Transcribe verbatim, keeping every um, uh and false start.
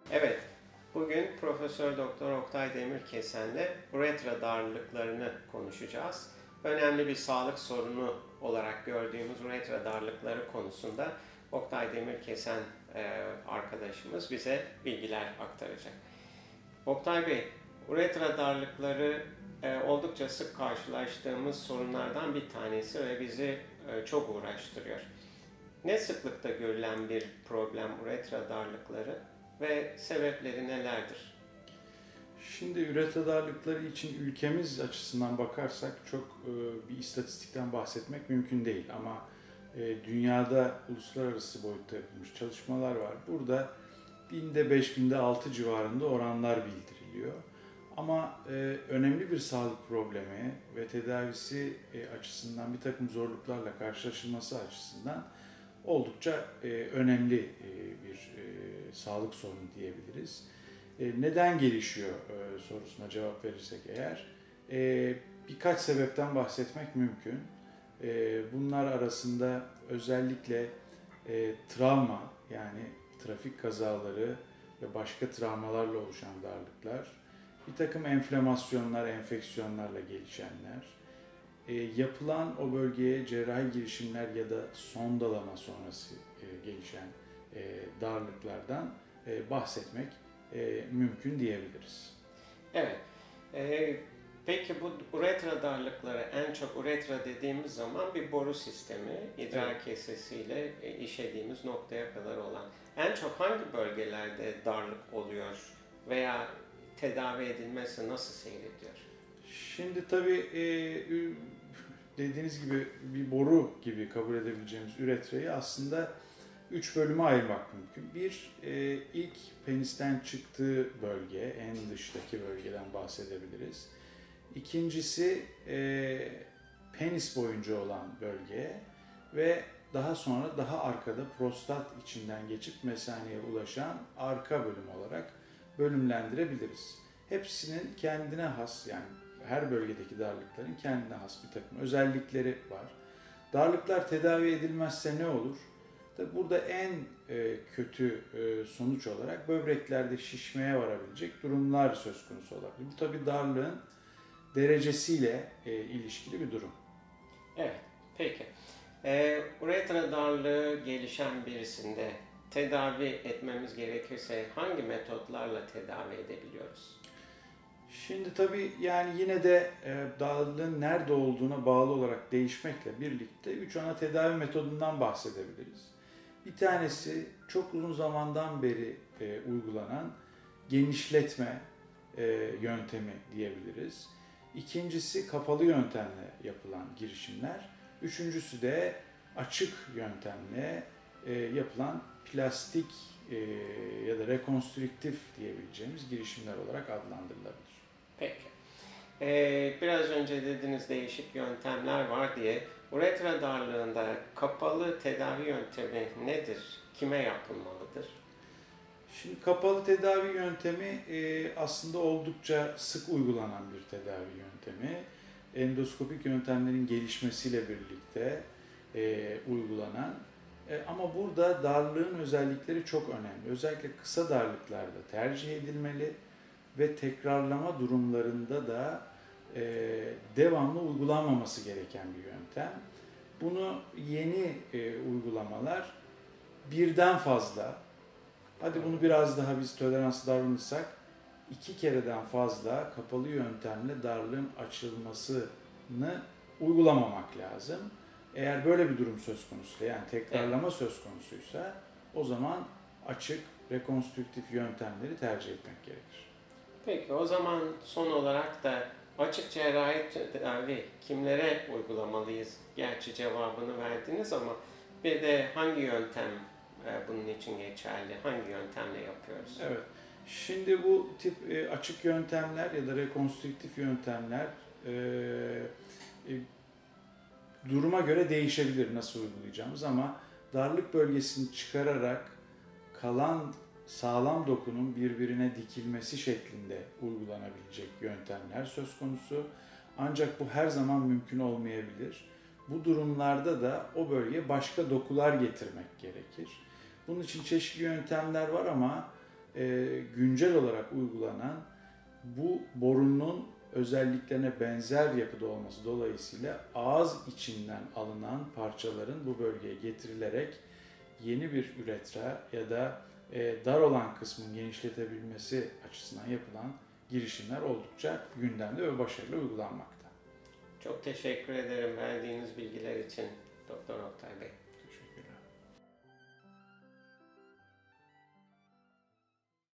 Evet, bugün Profesör Doktor Oktay Demirkesen'le uretra darlıklarını konuşacağız. Önemli bir sağlık sorunu olarak gördüğümüz uretra darlıkları konusunda Oktay Demirkesen e, arkadaşımız bize bilgiler aktaracak. Oktay Bey, uretra darlıkları e, oldukça sık karşılaştığımız sorunlardan bir tanesi ve bizi e, çok uğraştırıyor. Ne sıklıkta görülen bir problem uretra darlıkları ve sebepleri nelerdir? Şimdi üretra darlıkları için ülkemiz açısından bakarsak çok e, bir istatistikten bahsetmek mümkün değil ama e, dünyada uluslararası boyutta yapılmış çalışmalar var. Burada binde beş, binde altı civarında oranlar bildiriliyor. Ama e, önemli bir sağlık problemi ve tedavisi e, açısından bir takım zorluklarla karşılaşılması açısından oldukça e, önemli e, bir e, sağlık sorunu diyebiliriz. E, neden gelişiyor e, sorusuna cevap verirsek eğer, e, birkaç sebepten bahsetmek mümkün. E, bunlar arasında özellikle e, travma, yani trafik kazaları ve başka travmalarla oluşan darlıklar, bir takım enflamasyonlar, enfeksiyonlarla gelişenler, E, yapılan o bölgeye cerrahi girişimler ya da sondalama sonrası e, gelişen e, darlıklardan e, bahsetmek e, mümkün diyebiliriz. Evet, e, peki bu uretra darlıkları en çok uretra dediğimiz zaman bir boru sistemi, idrar Evet. kesesiyle e, işediğimiz noktaya kadar olan. En çok hangi bölgelerde darlık oluyor veya tedavi edilmesi nasıl seyrediyor? Şimdi tabii e, dediğiniz gibi bir boru gibi kabul edebileceğimiz üretreyi aslında üç bölüme ayırmak mümkün. Bir, e, ilk penisten çıktığı bölge, en dıştaki bölgeden bahsedebiliriz. İkincisi e, penis boyunca olan bölge ve daha sonra daha arkada prostat içinden geçip mesaneye ulaşan arka bölüm olarak bölümlendirebiliriz. Hepsinin kendine has, yani her bölgedeki darlıkların kendine has bir takım özellikleri var. Darlıklar tedavi edilmezse ne olur? Tabi burada en e, kötü e, sonuç olarak böbreklerde şişmeye varabilecek durumlar söz konusu olabilir. Bu tabi darlığın derecesiyle e, ilişkili bir durum. Evet, peki. E, uretra darlığı gelişen birisinde tedavi etmemiz gerekirse hangi metotlarla tedavi edebiliyoruz? Şimdi tabii yani yine de e, darlığın nerede olduğuna bağlı olarak değişmekle birlikte üç ana tedavi metodundan bahsedebiliriz. Bir tanesi çok uzun zamandan beri e, uygulanan genişletme e, yöntemi diyebiliriz. İkincisi kapalı yöntemle yapılan girişimler. Üçüncüsü de açık yöntemle e, yapılan plastik e, ya da rekonstrüktif diyebileceğimiz girişimler olarak adlandırılabilir. Peki. Ee, biraz önce dediğiniz değişik yöntemler var diye uretra darlığında kapalı tedavi yöntemi nedir? Kime yapılmalıdır? Şimdi kapalı tedavi yöntemi e, aslında oldukça sık uygulanan bir tedavi yöntemi. Endoskopik yöntemlerin gelişmesiyle birlikte e, uygulanan e, ama burada darlığın özellikleri çok önemli. Özellikle kısa darlıklarda tercih edilmeli ve tekrarlama durumlarında da e, devamlı uygulanmaması gereken bir yöntem. Bunu yeni e, uygulamalar birden fazla, hadi bunu biraz daha biz toleranslı davranırsak, iki kereden fazla kapalı yöntemle darlığın açılmasını uygulamamak lazım. Eğer böyle bir durum söz konusu, yani tekrarlama evet. söz konusuysa o zaman açık, rekonstrüktif yöntemleri tercih etmek gerekir. Peki o zaman son olarak da açık cerrahi tedavi kimlere uygulamalıyız? Gerçi cevabını verdiniz ama bir de hangi yöntem bunun için geçerli? Hangi yöntemle yapıyoruz? Evet. Şimdi bu tip açık yöntemler ya da rekonstrüktif yöntemler e, e, duruma göre değişebilir nasıl uygulayacağımız ama darlık bölgesini çıkararak kalan sağlam dokunun birbirine dikilmesi şeklinde uygulanabilecek yöntemler söz konusu. Ancak bu her zaman mümkün olmayabilir. Bu durumlarda da o bölgeye başka dokular getirmek gerekir. Bunun için çeşitli yöntemler var ama e, güncel olarak uygulanan bu borunun özelliklerine benzer yapıda olması dolayısıyla ağız içinden alınan parçaların bu bölgeye getirilerek yeni bir üretra ya da e, dar olan kısmın genişletebilmesi açısından yapılan girişimler oldukça gündemde ve başarılı uygulanmakta. Çok teşekkür ederim verdiğiniz bilgiler için Doktor Oktay Bey.